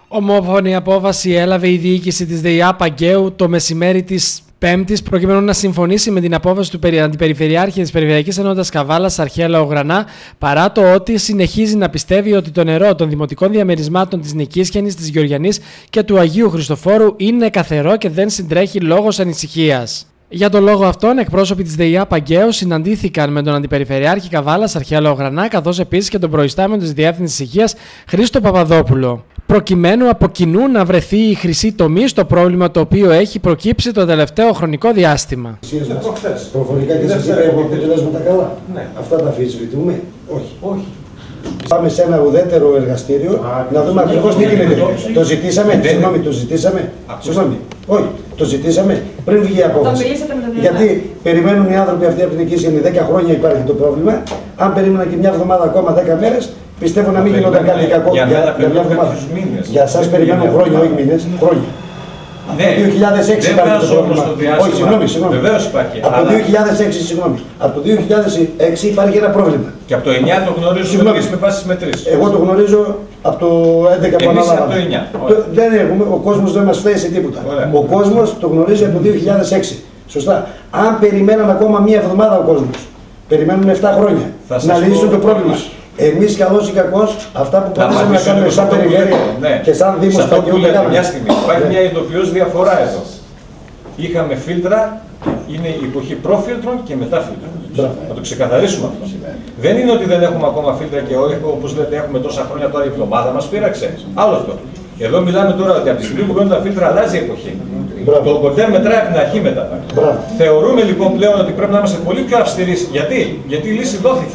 Ομόφωνη απόφαση έλαβε η διοίκηση της ΔΕΙΑΠ Αγκαίου το μεσημέρι της Πέμπτης, προκειμένου να συμφωνήσει με την απόφαση του Αντιπεριφερειάρχη της Περιφερειακής Ενότητας Καβάλας Αρχαία Λαογρανά, παρά το ότι συνεχίζει να πιστεύει ότι το νερό των δημοτικών διαμερισμάτων της Νικίσχιανης, της Γεωργιανής και του Αγίου Χριστοφόρου είναι καθαρό και δεν συντρέχει λόγος ανησυχίας. Για τον λόγο αυτόν, εκπρόσωποι της ΔΕΙΑΠ Αγκαίου συναντήθηκαν με τον Αντιπεριφερειάρχη Καβάλας Αρχαία Λαογρανά, καθώς επίσης και τον προϊστάμενο της Διεύθυνσης Υγείας Χρήστο Παπαδόπουλο, προκειμένου από κοινού να βρεθεί η χρυσή τομή στο πρόβλημα το οποίο έχει προκύψει το τελευταίο χρονικό διάστημα. Προφορικά και σας είπα έχω αποτελέσματα καλά. Ναι. Αυτά τα αμφισβητούμε. Όχι. Πάμε σε ένα ουδέτερο εργαστήριο να δούμε ακριβώς τι γίνεται. Το ζητήσαμε. Συγγνώμη, το ζητήσαμε. Συγγνώμη. Όχι, το ζητήσαμε πριν βγει η απόφαση. Γιατί περιμένουν οι άνθρωποι αυτοί από την Νικίσχιανη 10 χρόνια υπάρχει το πρόβλημα. Αν περίμεναν και μια εβδομάδα ακόμα 10 μέρες, πιστεύω να μην γινόταν κάτι κακό για μια εβδομάδα. Για εσάς περιμένουν χρόνια, όχι μήνες. Χρόνια. Ναι, από το 2006 υπάρχει το πρόβλημα. Όχι, συγγνώμη. Βεβαίως υπάρχει. Από το 2006, συγγνώμη. Από το 2006 υπάρχει ένα πρόβλημα. Και από το 9 το γνωρίζουμε εμείς με βάση μετρήσεις. Εγώ το γνωρίζω από το 11 που ανάλαβα. Από το 9. Δεν έχουμε, ο κόσμος δεν μας φταίει σε τίποτα. Ωραία. Ο κόσμος το γνωρίζει από το 2006. Σωστά. Αν περιμέναν ακόμα μία εβδομάδα ο κόσμος, περιμένουν 7 χρόνια να λύσουν το πρόβλημα. Εμείς καλώς ή κακώς, αυτά που μπορούσαμε να κάνουμε σαν περιφέρεια και σαν Δήμος Παγκαίου δεν κάνουμε. Μια στιγμή, υπάρχει μια ειδοποιώς διαφορά εδώ. Είχαμε φίλτρα, είναι η εποχή προφίλτρων και μετά φίλτρων. Να το ξεκαθαρίσουμε αυτό. Δεν είναι ότι δεν έχουμε ακόμα φίλτρα και όχι, όπως λέτε, έχουμε τόσα χρόνια τώρα η εβδομάδα μας πείραξε. Άλλο αυτό. Εδώ μιλάμε τώρα ότι από τη στιγμή που γίνονται τα φίλτρα αλλάζει η εποχή. Το κοντέρ μετράει από την αρχή μετά. Θεωρούμε λοιπόν πλέον ότι πρέπει να είμαστε πολύ πιο αυστηροί. Γιατί η λύση δόθηκε.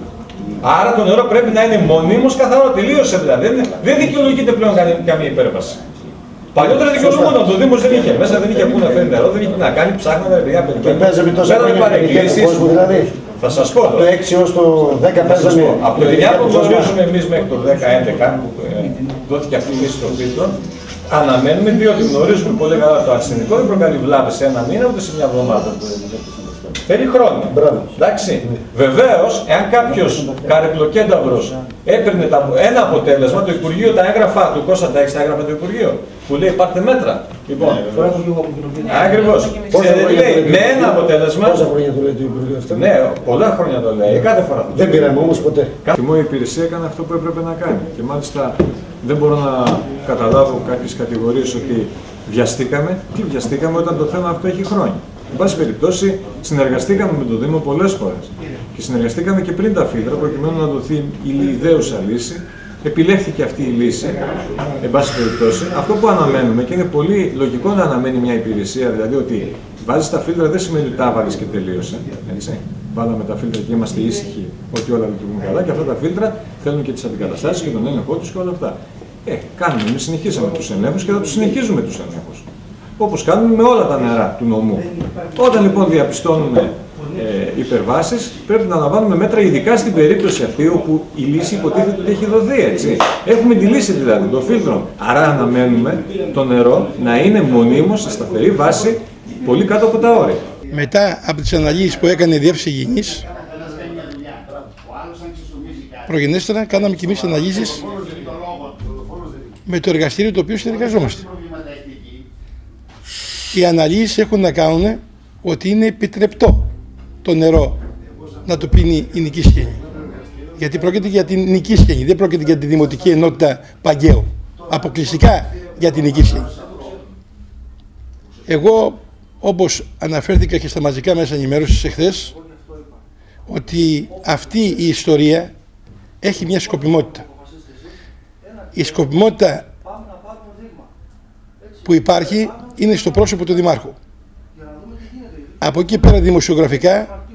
Άρα το νερό πρέπει να είναι μονίμως καθαρό, τελείωσε δηλαδή. Δεν δικαιολογείται πλέον καμία υπέρβαση. Παλιότερα δικαιολογούνταν, το Δήμος δεν είχε μέσα, δεν είχε πού να φέρει νερό, δεν είχε να κάνει, ψάχνανε παιδιά παιδιά. Και παίζαμε τόσα παρεκκλήσεις δηλαδή. Θα σας πω. Από το 6 ως το 10 παίζαμε. Από το 9 που γνωρίζουμε εμείς μέχρι το 10-11 που δόθηκε αυτή η λύση των φίλτρων, αναμένουμε διότι γνωρίζουμε πολύ καλά το αρσενικό δεν προκαλεί βλάβες σε ένα μήνα ούτε σε μια εβδομάδα. Παίρνει χρόνια. Εντάξει. Βεβαίως, εάν κάποιος καρεπλοκένταυρος έπαιρνε ένα αποτέλεσμα, το Υπουργείο τα έγραφα του Κώστα τα έχεις τα έγραφα του Υπουργείου, που λέει πάρτε μέτρα. Λοιπόν, ακριβώς. Λέει με ένα αποτέλεσμα. Πόσα χρόνια το λέει το Υπουργείο αυτό? Ναι, πολλά χρόνια το λέει. Κάθε φορά. Δεν πήραμε όμως ποτέ. Η υπηρεσία έκανε αυτό που έπρεπε να κάνει. Και μάλιστα δεν μπορώ να καταλάβω κάποιες κατηγορίες ότι βιαστήκαμε. Τι βιαστήκαμε όταν το θέμα αυτό έχει χρόνια. Εν πάση περιπτώσει, συνεργαστήκαμε με τον Δήμο πολλές φορές και συνεργαστήκαμε και πριν τα φίλτρα προκειμένου να δοθεί η ιδέουσα λύση. Επιλέχθηκε αυτή η λύση, εν πάση περιπτώσει. Αυτό που αναμένουμε και είναι πολύ λογικό να αναμένει μια υπηρεσία, δηλαδή ότι βάζεις τα φίλτρα δεν σημαίνει ότι τα βάλεις και τελείωσε. Έτσι. Βάλαμε τα φίλτρα και είμαστε ήσυχοι ότι όλα λειτουργούν καλά και αυτά τα φίλτρα θέλουν και τις αντικαταστάσεις και τον έλεγχό τους και όλα αυτά. Εμείς συνεχίσαμε τους ελέγχους και θα τους συνεχίζουμε τους ελέγχους. Όπως κάνουμε με όλα τα νερά του νομού. Όταν λοιπόν διαπιστώνουμε υπερβάσεις, πρέπει να λαμβάνουμε μέτρα, ειδικά στην περίπτωση αυτή όπου η λύση υποτίθεται ότι έχει δοθεί, έτσι. Έχουμε τη λύση δηλαδή, το φίλτρο. Άρα αναμένουμε το νερό να είναι μονίμως σε σταθερή βάση, πολύ κάτω από τα όρια. Μετά από τις αναλύσεις που έκανε η Διεύθυνση Υγιεινής, προγενέστερα κάναμε και εμείς αναλύσεις με το εργαστήριο το οποίο συνεργαζόμαστε. Οι αναλύσεις έχουν να κάνουν ότι είναι επιτρεπτό το νερό να το πίνει η Νικίσχιανη. Γιατί πρόκειται για την Νικίσχιανη, δεν πρόκειται για τη Δημοτική Ενότητα Παγκαίου. Αποκλειστικά για την Νικίσχιανη. Εγώ, όπως αναφέρθηκα και στα μαζικά μέσα ενημέρωσης εχθές, ότι αυτή η ιστορία έχει μια σκοπιμότητα. Η σκοπιμότητα που υπάρχει είναι στο πρόσωπο του Δημάρχου. Από εκεί πέρα δημοσιογραφικά,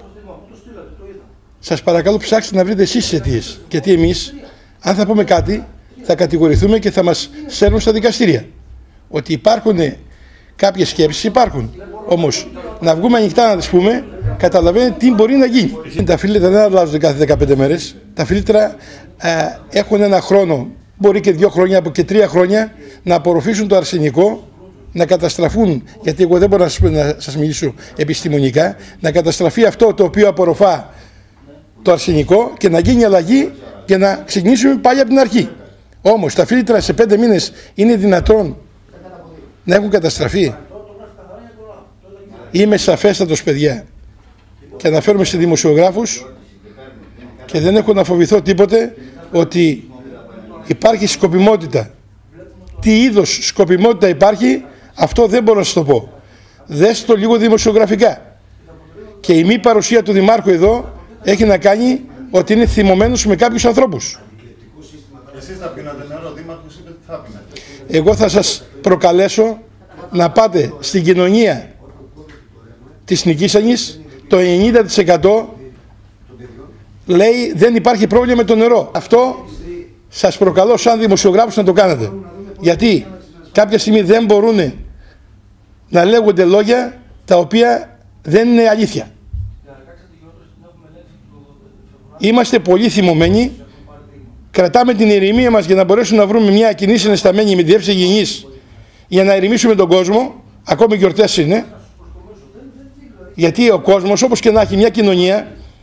σας παρακαλώ ψάξτε να βρείτε εσείς τις αιτίες. Γιατί εμείς, αν θα πούμε κάτι, θα κατηγορηθούμε και θα μας στέλνουν στα δικαστήρια. Ότι υπάρχουν κάποιες σκέψεις, υπάρχουν. Όμως, να βγούμε ανοιχτά να τις πούμε, καταλαβαίνετε τι μπορεί να γίνει. Τα φίλτρα δεν αλλάζουν κάθε 15 μέρες. Τα φίλτρα έχουν ένα χρόνο, μπορεί και 2 χρόνια, από και 3 χρόνια, να απορροφήσουν το αρσενικό, να καταστραφούν, γιατί εγώ δεν μπορώ να σας μιλήσω επιστημονικά, να καταστραφεί αυτό το οποίο απορροφά το αρσενικό και να γίνει αλλαγή και να ξεκινήσουμε πάλι από την αρχή. Όμως τα φίλτρα σε 5 μήνες είναι δυνατόν να έχουν καταστραφεί? Είμαι σαφέστατος, παιδιά, και αναφέρομαι σε δημοσιογράφους και δεν έχω να φοβηθώ τίποτε ότι υπάρχει σκοπιμότητα. Τι είδος σκοπιμότητα υπάρχει, αυτό δεν μπορώ να σας το πω. Δες το λίγο δημοσιογραφικά. Και η μη παρουσία του Δημάρχου εδώ έχει να κάνει ότι είναι θυμωμένος με κάποιους ανθρώπους. Εσείς θα πίνατε νερό, ο Δήμαρχος είπε ότι θα πίνατε. Εγώ θα σας προκαλέσω να πάτε στην κοινωνία της Νικήσανης. Το 90% λέει δεν υπάρχει πρόβλημα με το νερό. Αυτό σας προκαλώ σαν δημοσιογράφους να το κάνετε. Γιατί κάποια στιγμή δεν μπορούν να λέγονται λόγια τα οποία δεν είναι αλήθεια. Είμαστε πολύ θυμωμένοι. Κρατάμε την ηρεμία μας για να μπορέσουμε να βρούμε μια κοινή συναισθαμένη με τη διεύθυνση υγιεινής για να ηρεμήσουμε τον κόσμο. Ακόμη γιορτές είναι. Γιατί ο κόσμος, όπως και να έχει μια κοινωνία,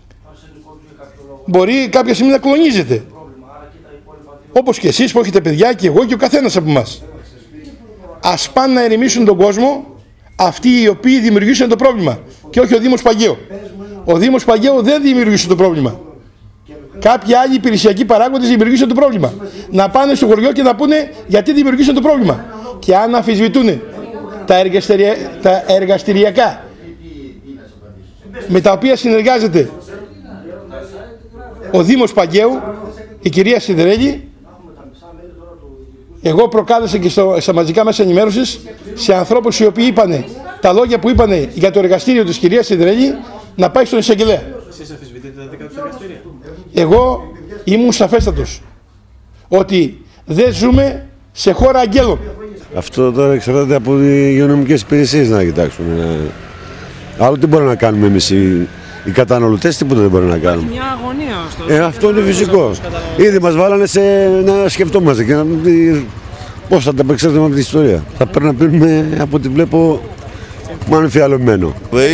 μπορεί κάποια στιγμή να κλονίζεται. Όπως και εσείς που έχετε παιδιά και εγώ και ο καθένας από εμάς. Ας πάνε να ηρεμήσουν τον κόσμο αυτοί οι οποίοι δημιουργήσαν το πρόβλημα και όχι ο Δήμος Παγαίου. Ο Δήμος Παγαίου δεν δημιουργήσε το πρόβλημα. Κάποιοι άλλοι υπηρεσιακοί παράγοντες δημιουργήσαν το πρόβλημα. Να πάνε στο χωριό και να πούνε γιατί δημιουργήσαν το πρόβλημα. Και αν αμφισβητούν τα εργαστηριακά με τα οποία συνεργάζεται ο Δήμος Παγαίου, η κυρία Σιδερέλη, εγώ προκάλεσα και στα μαζικά μέσα ενημέρωσης σε ανθρώπους οι οποίοι είπανε τα λόγια που είπανε για το εργαστήριο της κυρίας Σιδερέλη να πάει στον εισαγγελέα. Εσείς αμφισβητείτε τα δικά του εργαστήρια? Εγώ ήμουν σαφέστατος ότι δεν ζούμε σε χώρα αγγέλων. Αυτό τώρα εξαρτάται από τις υγειονομικές υπηρεσίες να κοιτάξουν. Άλλο τι μπορούμε να κάνουμε εμείς οι καταναλωτές, τίποτα δεν μπορούμε να κάνουμε. Μια αγωνία ωστόσο. Αυτό είναι φυσικό. Ήδη μας βάλανε σε να σκεφτόμαστε και να δούμε πώς θα τα απεξέλθουμε από την ιστορία. Θα πρέπει να πίνουμε, από ό,τι βλέπω, μάλλον φιαλωμένο.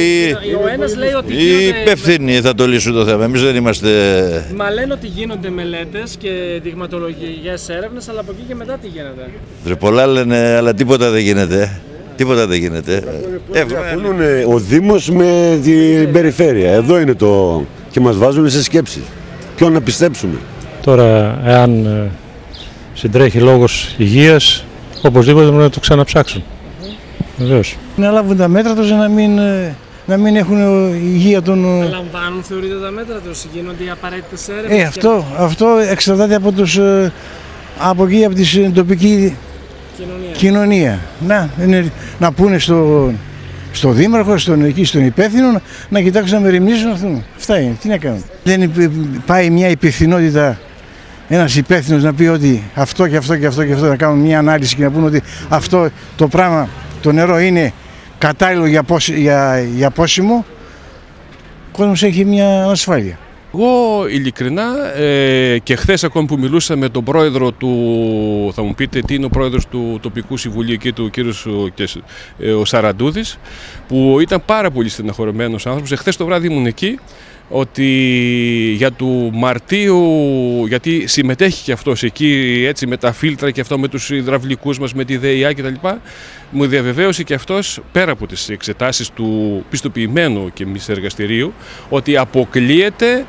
Ο ένας λέει ότι οι υπεύθυνοι θα το λύσουν το θέμα. Εμείς δεν είμαστε. Μα λένε ότι γίνονται μελέτες και δειγματολογικές έρευνες, αλλά από εκεί και μετά τι γίνεται? Πολλά λένε, αλλά τίποτα δεν γίνεται. Τίποτα δεν γίνεται. Διαφωνούν ο Δήμος με την περιφέρεια. Εδώ είναι το. Και μας βάζουν σε σκέψεις. Ποιον να πιστέψουμε. Τώρα, εάν συντρέχει λόγος υγείας, οπωσδήποτε πρέπει να το ξαναψάξουν. Βεβαίως. Να λάβουν τα μέτρα τους να μην έχουν υγεία των. Λαμβάνουν, θεωρείτε, τα μέτρα τους, γίνονται οι απαραίτητες έρευνες? Αυτό εξαρτάται από από εκεί, από την τοπική κοινωνία. Να πούνε στο Δήμαρχο, στον υπεύθυνο, να κοιτάξουν να μεριμνήσουν αυτόν. Αυτά είναι. Τι να κάνουν. Δεν πάει μια υπευθυνότητα, ένας υπεύθυνος να πει ότι αυτό και αυτό και αυτό και αυτό, να κάνουν μια ανάλυση και να πούνε ότι αυτό το πράγμα, το νερό είναι κατάλληλο για πόσιμο. Ο κόσμος έχει μια ανασφάλεια. Εγώ ειλικρινά και χθες ακόμη που μιλούσα με τον πρόεδρο του, θα μου πείτε τι είναι ο πρόεδρος του τοπικού συμβουλίου εκεί, του κύριος ο Σαραντούδης, που ήταν πάρα πολύ στεναχωρημένος άνθρωπος. Χθες το βράδυ ήμουν εκεί, ότι για του Μαρτίου, γιατί συμμετέχει και αυτός εκεί έτσι με τα φίλτρα και αυτό με τους υδραυλικούς μας, με τη ΔΕΙΑ κτλ. Μου διαβεβαίωσε και αυτός, πέρα από τις εξετάσεις του πιστοποιημένου και μη εργαστηρίου, ότι αποκλείεται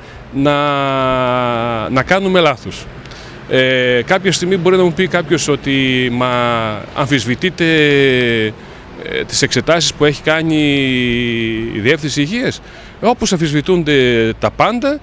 να κάνουμε λάθος. Κάποια στιγμή μπορεί να μου πει κάποιος ότι αμφισβητείτε τις εξετάσεις που έχει κάνει η Διεύθυνση Υγείας. Όπως αμφισβητούνται τα πάντα,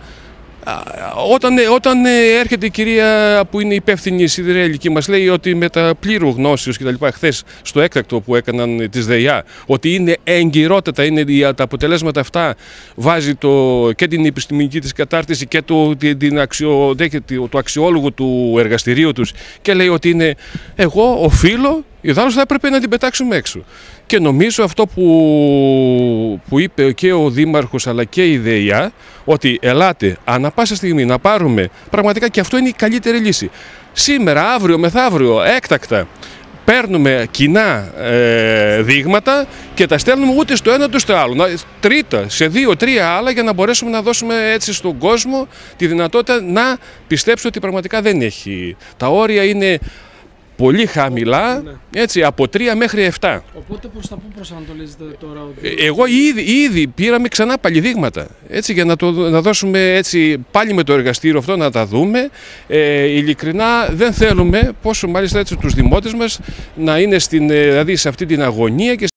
όταν έρχεται η κυρία που είναι υπεύθυνη Σιδερέλη και μας λέει ότι με τα πλήρου γνώσεως και τα λοιπά, χθες στο έκτακτο που έκαναν της ΔΕΙΑ, ότι είναι εγκυρότατα, είναι τα αποτελέσματα αυτά, βάζει και την επιστημονική της κατάρτιση και το αξιόλογο του εργαστηρίου τους και λέει ότι είναι, εγώ οφείλω, ιδάλλως θα έπρεπε να την πετάξουμε έξω. Και νομίζω αυτό που είπε και ο Δήμαρχος αλλά και η ΔΕΙΑ, ότι ελάτε ανά πάσα στιγμή να πάρουμε, πραγματικά και αυτό είναι η καλύτερη λύση. Σήμερα, αύριο, μεθαύριο, έκτακτα, παίρνουμε κοινά δείγματα και τα στέλνουμε ούτε στο ένα ούτε στο άλλο. Τρίτα, σε 2-3 άλλα, για να μπορέσουμε να δώσουμε έτσι στον κόσμο τη δυνατότητα να πιστέψει ότι πραγματικά δεν έχει. Τα όρια είναι πολύ χαμηλά, έτσι, από 3 μέχρι 7. Οπότε προς τα πού προσανατολίζετε τώρα? Εγώ ήδη πήραμε ξανά πάλι δείγματα, έτσι, για να δώσουμε έτσι, πάλι με το εργαστήριο αυτό να τα δούμε. Ειλικρινά δεν θέλουμε, πόσο μάλιστα έτσι τους δημότες μας, να είναι δηλαδή σε αυτή την αγωνία και